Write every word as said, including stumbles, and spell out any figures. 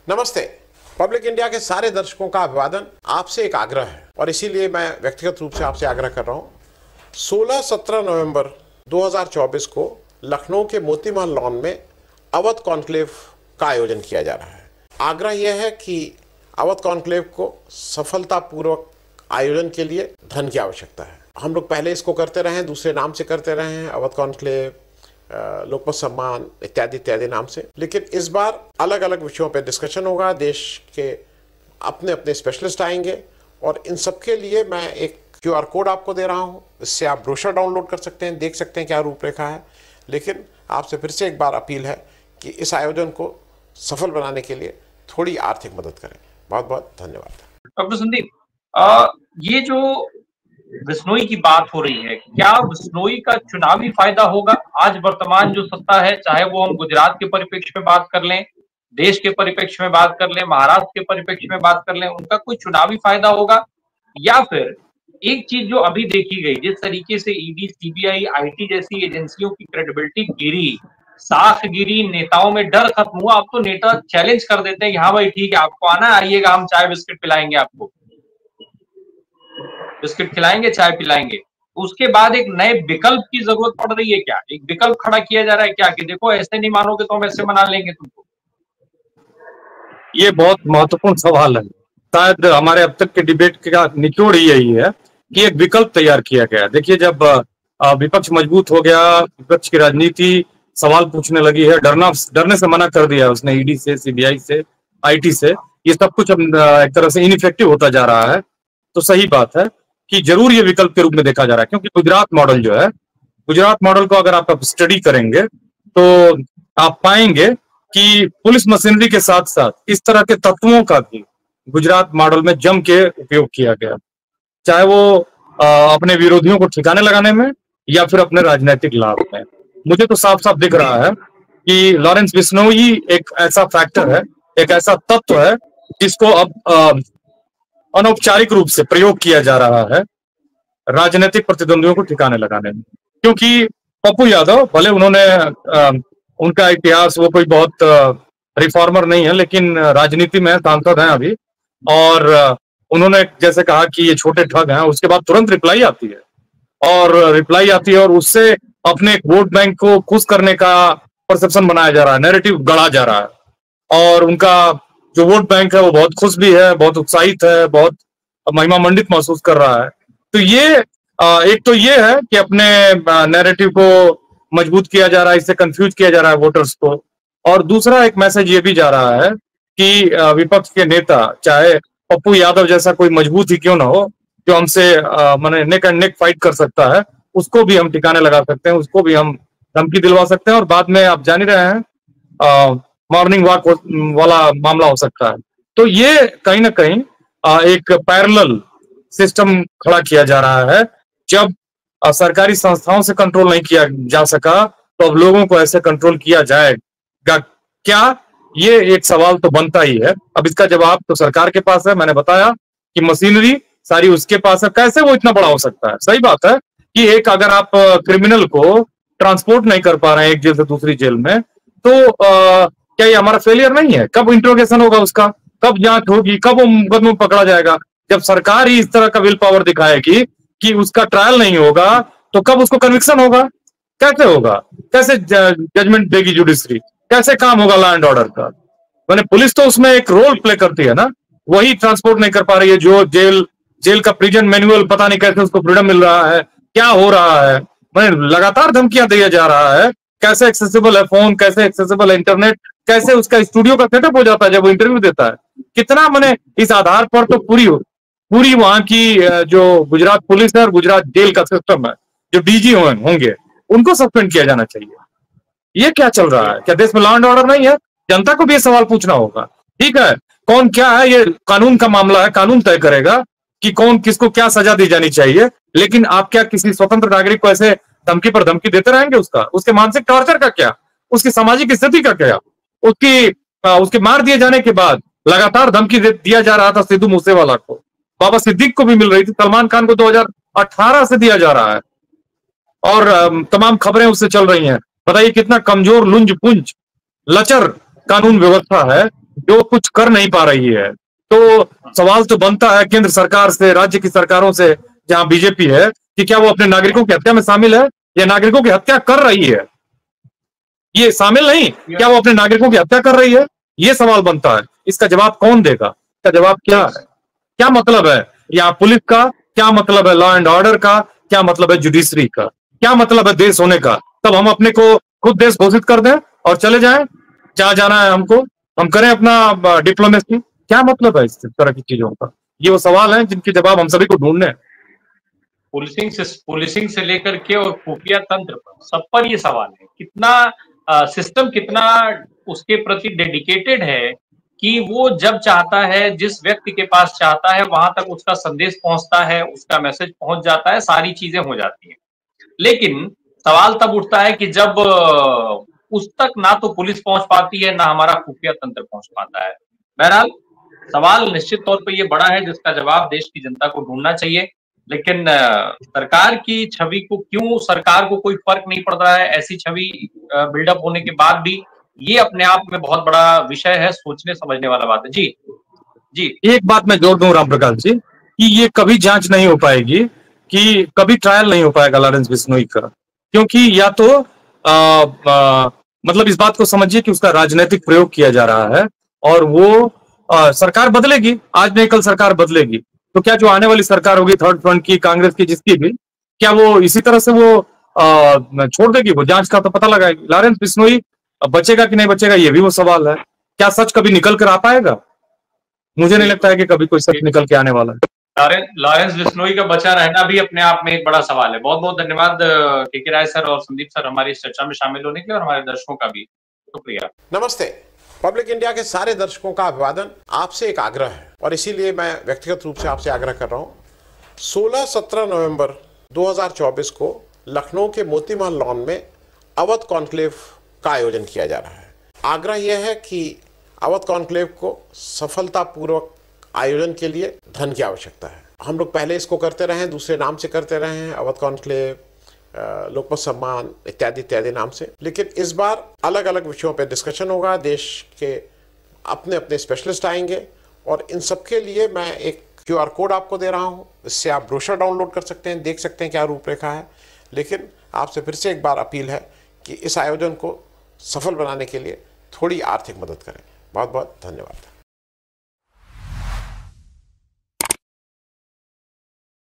नमस्ते। Public India के सारे दर्शकों का अभिवादन। आपसे एक आग्रह है और इसीलिए मैं व्यक्तिगत रूप से आपसे आग्रह कर रहा हूँ। सोलह सत्रह नवंबर दो हज़ार चौबीस को लखनऊ के मोती महल लॉन में अवध कॉन्क्लेव का आयोजन किया जा रहा है। आग्रह यह है कि अवध कॉन्क्लेव को सफलतापूर्वक आयोजन के लिए धन की आवश्यकता है। हम लोग पहले इसको करते रहे हैं, दूसरे नाम से करते रहे हैं, अवध कॉन्क्लेव, लोकमत सम्मान इत्यादि इत्यादि नाम से, लेकिन इस बार अलग अलग विषयों पर डिस्कशन होगा। देश के अपने अपने स्पेशलिस्ट आएंगे और इन सब के लिए मैं एक क्यूआर कोड आपको दे रहा हूं। इससे आप ब्रोशर डाउनलोड कर सकते हैं, देख सकते हैं क्या रूपरेखा है। लेकिन आपसे फिर से एक बार अपील है कि इस आयोजन को सफल बनाने के लिए थोड़ी आर्थिक मदद करें। बहुत बहुत धन्यवाद। डॉक्टर संदीप, ये जो बिश्नोई की बात हो रही है, क्या बिश्नोई का चुनावी फायदा होगा? आज वर्तमान जो सत्ता है, चाहे वो हम गुजरात के परिप्रेक्ष्य में बात कर लें, देश के परिप्रेक्ष्य में बात कर लें, महाराष्ट्र के परिप्रेक्ष्य में बात कर लें, उनका कोई चुनावी फायदा होगा? या फिर एक चीज जो अभी देखी गई, जिस तरीके से ईडी, सीबीआई, आईटी जैसी एजेंसियों की क्रेडिबिलिटी गिरी, साख गिरी, नेताओं में डर खत्म हुआ। अब तो नेता चैलेंज कर देते हैं कि हाँ भाई ठीक है, आपको आना, आइएगा, हम चाय बिस्किट पिलाएंगे, आपको बिस्किट खिलाएंगे, चाय पिलाएंगे। उसके बाद एक नए विकल्प की जरूरत पड़ रही है क्या? एक विकल्प खड़ा किया जा रहा है क्या कि देखो ऐसे नहीं मानोगे तो हम ऐसे मना लेंगे तुमको? ये बहुत महत्वपूर्ण सवाल है। शायद हमारे अब तक के डिबेट का निचोड़ यही है कि एक विकल्प तैयार किया गया। देखिए, जब विपक्ष मजबूत हो गया, विपक्ष की राजनीति सवाल पूछने लगी है, डरना डरने से मना कर दिया उसने, ईडी से, सीबीआई से, आईटी से, ये सब कुछ अब एक तरह से इनइफेक्टिव होता जा रहा है। तो सही बात है कि जरूर ये विकल्प के रूप में देखा जा रहा है, क्योंकि गुजरात मॉडल जो है, गुजरात मॉडल को अगर आप स्टडी करेंगे तो आप पाएंगे कि पुलिस मशीनरी के साथ साथ इस तरह के तत्वों का भी गुजरात मॉडल में जम के उपयोग किया गया, चाहे वो आ, अपने विरोधियों को ठिकाने लगाने में या फिर अपने राजनीतिक लाभ में। मुझे तो साफ साफ दिख रहा है कि लॉरेंस बिश्नोई एक ऐसा फैक्टर है, एक ऐसा तत्व है जिसको अब अनौपचारिक रूप से प्रयोग किया जा रहा है राजनीतिक प्रतिद्वंदियों को ठिकाने लगाने में। क्योंकि पप्पू यादव, भले उन्होंने आ, उनका इतिहास, वो कोई बहुत रिफॉर्मर नहीं है, लेकिन राजनीति में सांसद हैं अभी, और उन्होंने जैसे कहा कि ये छोटे ठग हैं, उसके बाद तुरंत रिप्लाई आती है और रिप्लाई आती है और उससे अपने वोट बैंक को खुश करने का परसेप्शन बनाया जा रहा है, नैरेटिव गढ़ा जा रहा है। और उनका जो वोट बैंक है वो बहुत खुश भी है, बहुत उत्साहित है, बहुत महिमा मंडित महसूस कर रहा है। तो ये एक तो ये है कि अपने नैरेटिव को मजबूत किया जा रहा है, इससे कंफ्यूज किया जा रहा है वोटर्स को। और दूसरा एक मैसेज ये भी जा रहा है कि विपक्ष के नेता, चाहे पप्पू यादव जैसा कोई मजबूत ही क्यों ना हो, जो हमसे माने नेक एंड नेक फाइट कर सकता है, उसको भी हम ठिकाने लगा सकते हैं, उसको भी हम धमकी दिलवा सकते हैं, और बाद में आप जान ही रहे हैं मॉर्निंग वॉक वाला मामला हो सकता है। तो ये कहीं ना कहीं आ, एक पैरेलल सिस्टम खड़ा किया जा रहा है। जब आ, सरकारी संस्थाओं से कंट्रोल नहीं किया जा सका, तो अब लोगों को ऐसे कंट्रोल किया जाएगा क्या? ये एक सवाल तो बनता ही है। अब इसका जवाब तो सरकार के पास है। मैंने बताया कि मशीनरी सारी उसके पास है, कैसे वो इतना बड़ा हो सकता है? सही बात है कि एक अगर आप क्रिमिनल को ट्रांसपोर्ट नहीं कर पा रहे हैं एक जेल से दूसरी जेल में, तो आ, क्या ये हमारा फेलियर नहीं है? कब इंट्रोगेशन होगा उसका, कब जांच होगी, कब वो मुकदमे में पकड़ा जाएगा? जब सरकार ही इस तरह का विल पावर दिखाएगी कि उसका ट्रायल नहीं होगा, तो कब उसको कन्विक्शन होगा? कैसे होगा? कैसे जजमेंट देगी जुडिशरी? कैसे काम होगा लॉ एंड ऑर्डर का? मैंने पुलिस तो उसमें एक रोल प्ले करती है ना, वही ट्रांसपोर्ट नहीं कर पा रही है। जो जेल जेल का प्रिजन मैनुअल, पता नहीं कैसे उसको फ्रीडम मिल रहा है, क्या हो रहा है? मैंने लगातार धमकियां दिया जा रहा है। कैसे एक्सेसिबल है फोन, कैसे एक्सेसिबल है इंटरनेट, कैसे उसका स्टूडियो का सेटअप हो जाता है जब वो इंटरव्यू देता है? कितना मैंने इस आधार पर तो पूरी पूरी वहां की जो गुजरात पुलिस है और गुजरात जेल का सिस्टम है, जो डीजी होंगे, उनको सस्पेंड किया जाना चाहिए। ये क्या चल रहा है? क्या देश में लॉ एंड ऑर्डर नहीं है? जनता को भी ये सवाल पूछना होगा। ठीक है, कौन क्या है, ये कानून का मामला है, कानून तय करेगा कि कौन किसको क्या सजा दी जानी चाहिए। लेकिन आप क्या किसी स्वतंत्र नागरिक को ऐसे धमकी पर धमकी देते रहेंगे? उसका उसके मानसिक टॉर्चर का क्या, उसकी सामाजिक स्थिति का क्या? उसकी उसके मार दिए जाने के बाद लगातार धमकी दिया जा रहा था सिद्धू मूसेवाला को, बाबा सिद्दीक को भी मिल रही थी, सलमान खान को दो हज़ार अठारह से दिया जा रहा है, और तमाम खबरें उससे चल रही हैं। बताइए कितना कमजोर, लुंज पुंज, लचर कानून व्यवस्था है जो कुछ कर नहीं पा रही है। तो सवाल तो बनता है केंद्र सरकार से, राज्य की सरकारों से जहां बीजेपी है, कि क्या वो अपने नागरिकों की हत्या में शामिल है या नागरिकों की हत्या कर रही है? ये शामिल नहीं, क्या वो अपने नागरिकों की हत्या कर रही है? ये सवाल बनता है। इसका जवाब कौन देगा? इसका जवाब क्या है? क्या मतलब है यहाँ पुलिस का? क्या मतलब है लॉ एंड ऑर्डर का? क्या मतलब है जुडिशरी का? क्या मतलब है देश होने का? तब हम अपने को खुद देश घोषित कर दें और चले जाएं जहां जाना है हमको, हम करें अपना डिप्लोमेसी। क्या मतलब है इस तरह की चीजों का? ये वो सवाल हैं जिनके जवाब हम सभी को ढूंढने हैं। पुलिसिंग से पुलिसिंग से लेकर के और खुफिया तंत्र पर, सब पर ये सवाल है, कितना आ, सिस्टम कितना उसके प्रति डेडिकेटेड है कि वो जब चाहता है, जिस व्यक्ति के पास चाहता है, वहां तक उसका संदेश पहुंचता है, उसका मैसेज पहुंच जाता है, सारी चीजें हो जाती हैं। लेकिन सवाल तब उठता है कि जब उस तक ना तो पुलिस पहुंच पाती है, ना हमारा खुफिया तंत्र पहुंच पाता है। बहरहाल सवाल निश्चित तौर पर यह बड़ा है जिसका जवाब देश की जनता को ढूंढना चाहिए। लेकिन सरकार की छवि को क्यों, सरकार को कोई फर्क नहीं पड़ रहा है ऐसी छवि बिल्डअप होने के बाद भी, ये अपने आप में बहुत बड़ा विषय है, सोचने समझने वाला बात है। जी जी एक बात मैं जोड़ दूं राम प्रकाश जी, कि ये कभी जांच नहीं हो पाएगी, कि कभी ट्रायल नहीं हो पाएगा लॉरेंस बिश्नोई का, क्योंकि या तो आ, आ, मतलब इस बात को समझिए कि उसका राजनीतिक प्रयोग किया जा रहा है और वो आ, सरकार बदलेगी, आज नहीं कल सरकार बदलेगी। तो क्या जो आने वाली सरकार होगी थर्ड फ्रंट की, कांग्रेस की, जिसकी भी, क्या वो इसी तरह से वो आ, छोड़ देगी? वो जांच का तो पता लगाएगी। लॉरेंस बिश्नोई बचेगा कि नहीं बचेगा, ये भी वो सवाल है। क्या सच कभी निकल कर आ पाएगा? मुझे नहीं लगता है कि कभी कोई सच निकल के आने वाला है। लॉरेंस बिश्नोई का बचा रहना भी अपने आप में एक बड़ा सवाल है। बहुत बहुत धन्यवाद के के राय सर और संदीप सर हमारी इस चर्चा में शामिल होने के लिए, और हमारे दर्शकों का भी शुक्रिया। नमस्ते। पब्लिक इंडिया के सारे दर्शकों का अभिवादन। आपसे एक आग्रह है और इसीलिए मैं व्यक्तिगत रूप से आपसे आग्रह कर रहा हूँ। सोलह सत्रह नवंबर दो हज़ार चौबीस को लखनऊ के मोती महल लॉन में अवध कॉन्क्लेव का आयोजन किया जा रहा है। आग्रह यह है कि अवध कॉन्क्लेव को सफलतापूर्वक आयोजन के लिए धन की आवश्यकता है। हम लोग पहले इसको करते रहे हैं, दूसरे नाम से करते रहे हैं, अवध कॉन्क्लेव, लोकमत सम्मान इत्यादि इत्यादि नाम से। लेकिन इस बार अलग अलग विषयों पे डिस्कशन होगा। देश के अपने अपने स्पेशलिस्ट आएंगे और इन सब के लिए मैं एक क्यू आर कोड आपको दे रहा हूँ। इससे आप ब्रोशर डाउनलोड कर सकते हैं, देख सकते हैं क्या रूपरेखा है। लेकिन आपसे फिर से एक बार अपील है कि इस आयोजन को सफल बनाने के लिए थोड़ी आर्थिक मदद करें। बहुत बहुत धन्यवाद।